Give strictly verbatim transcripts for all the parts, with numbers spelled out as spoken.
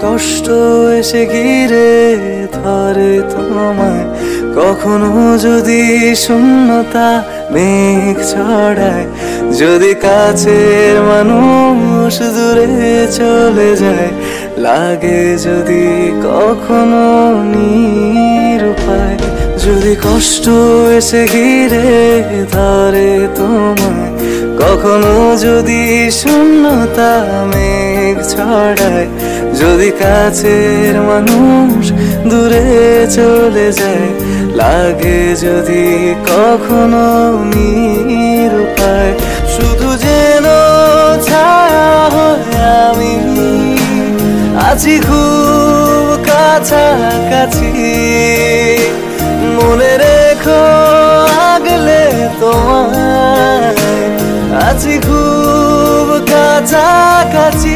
কষ্ট এসে ঘিরে ধরে তোমায়, কখনো যদি শূন্যতা মেঘ ছড়ায়, যদি কাছের মানুষ দূরে চলে যায়, লাগে যদি কখনো নিরুপায়। যদি কষ্ট এসে ঘিরে ধরে তোমায়, কখনো যদি শূন্যতা মেঘ ছড়ায়, যদি কাছের মানুষ দূরে চলে যায়, লাগে যদি কখনো নিরুপায়। শুধু যেন ছায়া হয়ে আমি আছি খুব কাছাকাছি, মনে রেখো আগলে তোমায়, আছি খুব কাছাকাছি।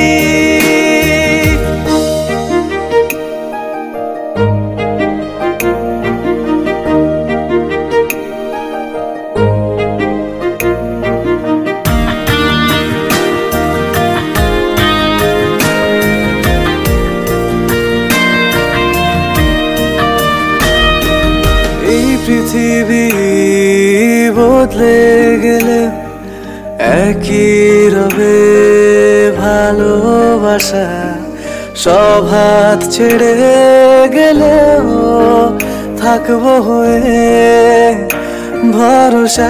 পৃথিবী বদলে গেলে একই রবে ভালোবাসা, সব হাত ছেড়ে গেলেও থাকবো হয়ে ভরসা।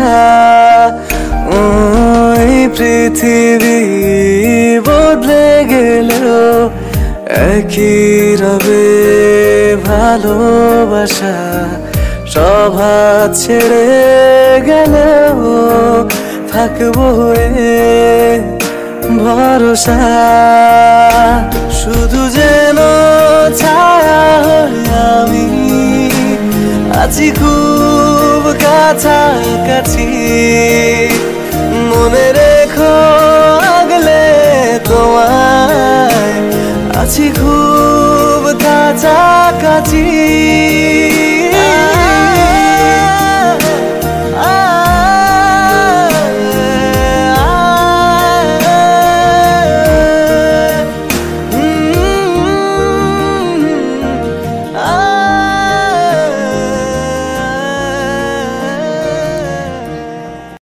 ওই পৃথিবী বদলে গেলেও একই রবে ভালোবাসা, সব হাত ছেড়ে গেলেও থাকবো হয়ে ভরসা। শুধু যেন ছায়া হয়ে আমি আছি খুব কাছাকাছি, মনে রেখো আগলে তোমায়, আছি খুব